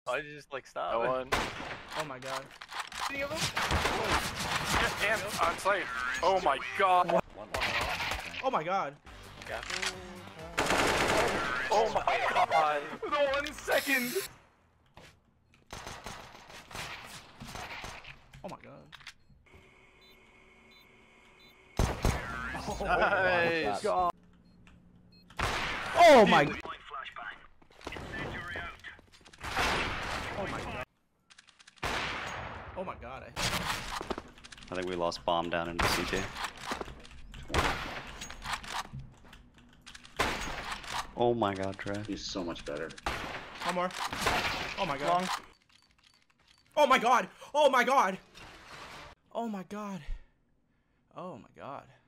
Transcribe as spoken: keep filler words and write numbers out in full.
Why'd you just like stop? No one. Oh my god. Any of them? And on site. Oh my god. One, one, one. Oh my god. Yeah. Oh my god. The one second. Oh my god. Nice. God. Oh my. Oh my god. Oh my god. I... I think we lost bomb down into C T. Oh my god, Trey. He's so much better. One more. Oh my god. Long. Oh my god. Oh my god. Oh my god. Oh my god.